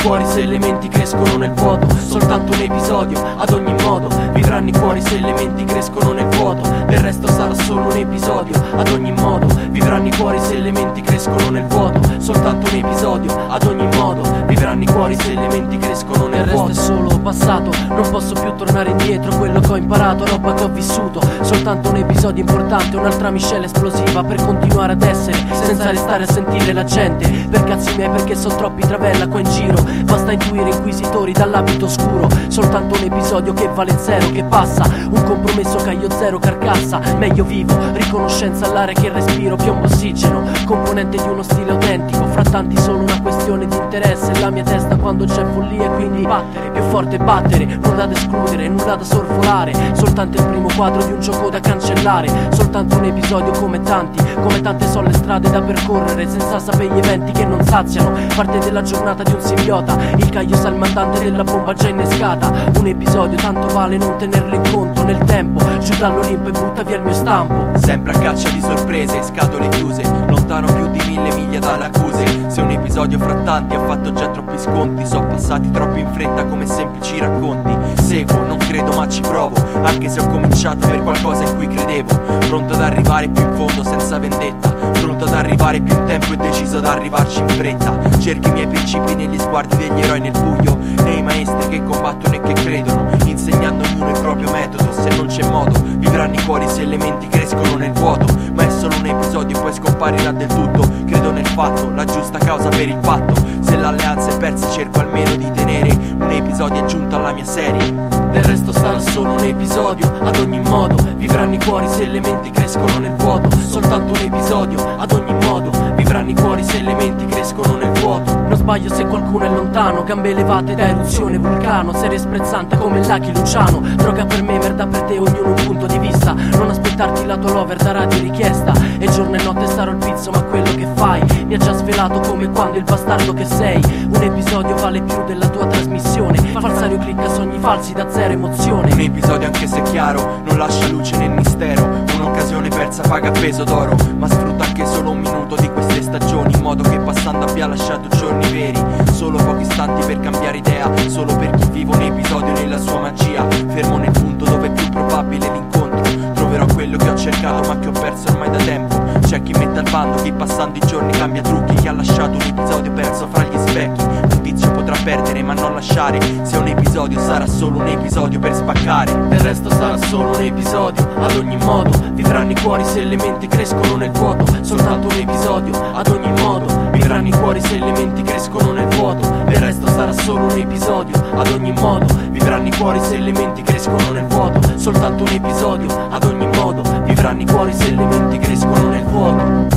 cuori se le menti crescono nel vuoto. Soltanto un episodio, ad ogni modo. Vivranno i cuori se le menti crescono nel vuoto. Del resto sarà solo un episodio, ad ogni modo. Vivranno i cuori se le menti crescono nel vuoto. Soltanto un episodio, ad ogni modo. Vivranno i cuori se le menti crescono nel vuoto. Il resto è solo passato, non posso più tornare indietro. Quello che ho imparato, roba che ho vissuto. Soltanto un episodio importante, un'altra miscela esplosiva per continuare ad essere, senza restare a sentire la gente. Per cazzi miei, perché sono troppi travella qua in giro. Basta intuire inquisitori dall'abito scuro. Soltanto un episodio che vale zero, che passa. Un compromesso caio zero carcassa. Meglio vivo, riconoscenza all'aria che respiro. Piombo ossigeno, componente di uno stile autentico. Fra tanti solo una questione di interesse. La mia testa quando c'è follia, quindi battere, più forte battere. Nulla da escludere, nulla da sorvolare. Soltanto il primo quadro di un gioco da cancellare. Soltanto un episodio come tanti. Come tante sono le strade da percorrere, senza sapere gli eventi che non saziano. Parte della giornata di un simbiota. Il caio salmandante della bomba già innescata. Un episodio tanto vale non tenerlo in conto nel tempo. Giù dall'Olimpo e butta via il mio stampo. Sempre a caccia di sorprese, scatole chiuse, lontano più di 1000 miglia dalle accuse. Se un episodio fra tanti ha fatto già troppi sconti, sono passati troppo in fretta come semplici racconti. Seguo, non credo ma ci provo, anche se ho cominciato per qualcosa in cui credevo. Pronto ad arrivare più in fondo senza vendetta, pronto ad arrivare più in tempo e deciso ad arrivarci in fretta. Cerchi i miei principi negli sguardi degli eroi nel buio, nei maestri che combattono e che credono, insegnando ognuno il proprio metodo. Se non c'è modo, vivranno i cuori se le menti crescono nel vuoto. Ma è solo un episodio e poi scomparirà del tutto. Credo nel fatto, la giusta causa per il fatto. Se l'alleanza è persa cerco almeno di tenere un episodio aggiunto alla mia serie. Del resto sarà solo un episodio, ad ogni modo. Vivranno i cuori se le menti crescono nel vuoto. Soltanto un episodio, ad ogni modo. Vivranno i cuori se le menti crescono nel vuoto. Non sbaglio se qualcuno è lontano. Gambe elevate da eruzione vulcano. Serie sprezzante come Lucky Luciano. Droga per me, merda per te, ognuno un punto di vista. Non aspettarti la tua lover da radio richiesta. E giorno e notte sarò il pizzo, ma quello che fai mi ha già svelato come quando il bastardo che sei. Un episodio vale più della tua trasmissione. Falsario clicca sogni falsi da zero emozione. Un episodio anche se chiaro, non lascia luce nel mistero. Un'occasione persa paga a peso d'oro, ma sfrutta anche solo un minuto di queste stagioni, in modo che passando abbia lasciato giorni veri. Solo pochi istanti per cambiare idea, solo per chi vive un episodio nella sua magia. Fermo nel punto dove è più probabile l'incontro, troverò quello che ho cercato ma che ho perso ormai da tempo. C'è chi mette al bando, chi passando i giorni cambia trucchi, chi ha lasciato un episodio perso fra gli specchi. Un tizio potrà perdere ma non lasciare, se un episodio sarà solo un episodio per spaccare. Del resto sarà solo un episodio, ad ogni modo. Vivranno i cuori se le menti crescono nel vuoto. Soltanto un episodio, ad ogni modo. Vivranno i cuori se le menti crescono nel vuoto. Del resto sarà solo un episodio, ad ogni modo. Vivranno i cuori se le menti crescono nel vuoto. Soltanto un episodio, ad ogni modo. Vivranno i cuori se le menti crescono nel vuoto.